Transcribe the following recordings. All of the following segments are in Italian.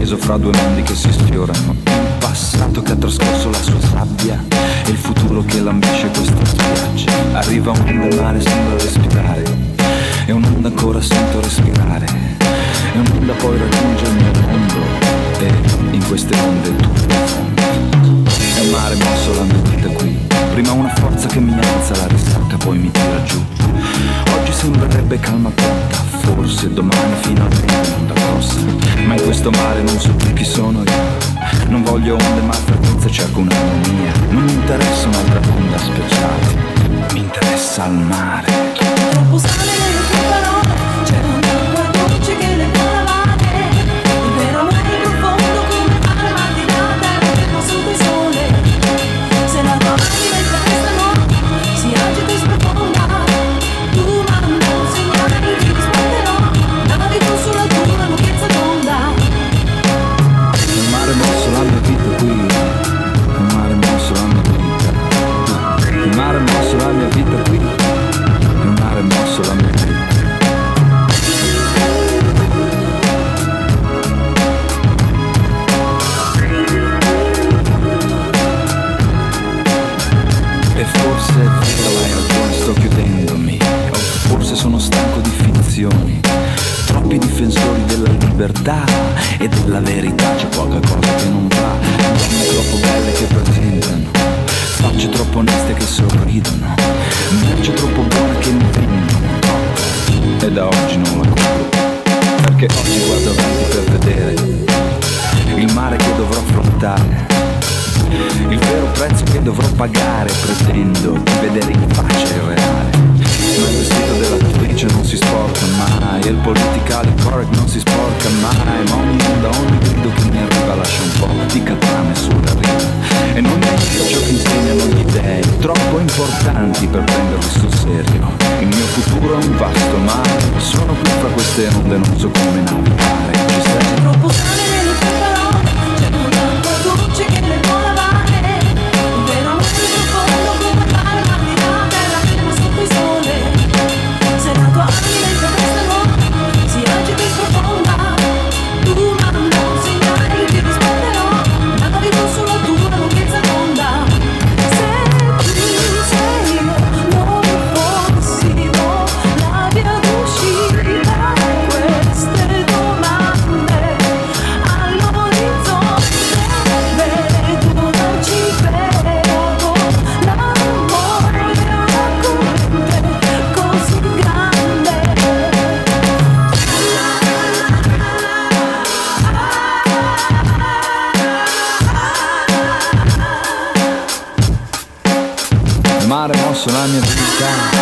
sospeso fra due mondi che si sfiorano. Il passato che ha trascorso la sua sabbia e il futuro che lambisce questa spiaggia. Arriva un'onda mare, sembra respirare, e un'onda ancora sento respirare, e un'onda poi raggiunge il mio mondo, e in queste onde tu profondo. È un mare mosso la mia vita qui, prima una forza che mi alza la risacca, poi mi tira giù. Oggi sembrerebbe calma pronta, forse domani finalmente un'onda grossa, ma in questo mare non so più chi sono io. Non voglio onde ma frequenza, cerco un'armonia. Non mi interessa un'altra onda speciale, mi interessa il mare. Troppo sale nelle tue parole, c'è un'acqua dolce che le fa lavare. Il vero amore profondo come il mare, ma di là terra ferma sotto il sole. Se la tua anima è questa notte, si agita e sprofonda, tu manda un segnale che ti risponderò. Navigo sulla tua lunghezza d'onda. Il mare mosso la mia vita qui, il mare mosso la mia vita, il mare mosso la mia vita qui, il mare mosso la mia vita. E forse è vero, hai ragione, sto chiudendomi, o forse sono stanco di finzioni. Troppi difensori della libertà e della verità, c'è poca cosa che non va. Donne troppo belle che pretendano, facce troppo oneste che sorridono, merce troppo buona che mi vendono. E da oggi non la compro, perché oggi guardo avanti per vedere il mare che dovrò affrontare, il vero prezzo che dovrò pagare. Pretendo di vedere in faccia il reale, ma il vestito dell'attrice non si sporca mai, e il politically correct non si sporca mai. Ma ogni onda, ogni grido che mi arriva lascia un po' di catrame sulla riva, e non mi aiuta ciò che insegnano gli dei, troppo importanti per prenderli sul serio. Il mio futuro è un vasto mare, sono qui fra queste onde, non so come navigare. Ci sei? Troppo sale nelle tue parole, c'è un'acqua dolce che le fa lavare. Il vero amore profondo come il mare, ma di là terra ferma sotto il sole. Se la tua anima è questa notte, si agita e sprofonda, tu manda un segnale che ti risponderò. Navigo sulla tua lunghezza d'onda. Se tu sei io, non fossimo la via d'uscita a queste domande. All'orizzonte vedo, non ci vedo, l'amore è una corrente così grande. Il mare mosso la mia vita.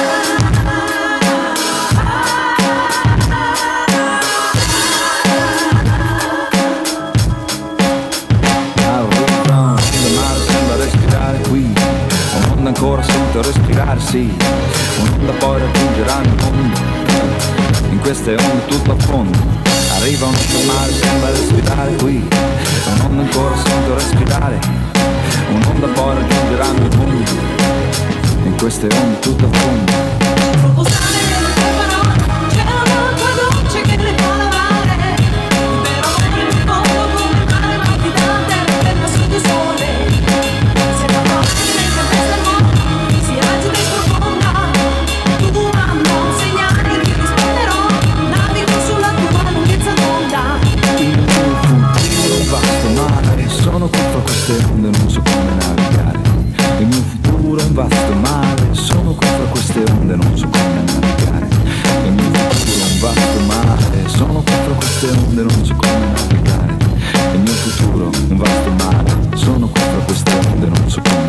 Un'onda ancora sento respirare, sì, un'onda poi raggiungerà il mondo, in queste onde tutto a fondo. Arriva un'onda mare, sembra respirare qui, un'onda ancora sento respirare, un'onda poi raggiungerà il mondo, in queste onde tutto a fondo. Troppo sale nelle tue parole, c'è un'acqua dolce che le fa lavare. Il vero amore profondo come il mare, ma di là terra ferma sotto il sole. Se la tua anima è questa notte, si agita e sprofonda, tu manda un segnale che ti risponderò. Navigo sulla tua lunghezza d'onda. Il mio futuro è un vasto mare, sono qui fra queste onde, non so come navigare. Il mio futuro è un vasto mare, sono qui fra queste onde, non so come navigare. Il mio futuro è un vasto mare, sono qui fra queste onde, non so come navigare. Il mio futuro è un vasto mare, sono qui fra queste onde, non so come